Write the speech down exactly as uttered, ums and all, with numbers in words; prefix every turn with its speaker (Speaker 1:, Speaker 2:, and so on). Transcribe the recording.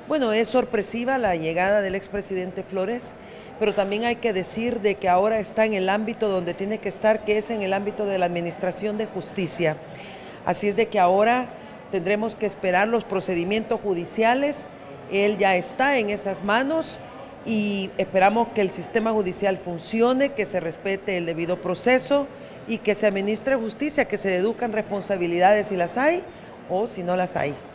Speaker 1: Bueno, es sorpresiva la llegada del expresidente Flores, pero también hay que decir de que ahora está en el ámbito donde tiene que estar, que es en el ámbito de la administración de justicia. Así es de que ahora tendremos que esperar los procedimientos judiciales. Él ya está en esas manos y esperamos que el sistema judicial funcione, que se respete el debido proceso y que se administre justicia, que se deduzcan responsabilidades si las hay o si no las hay.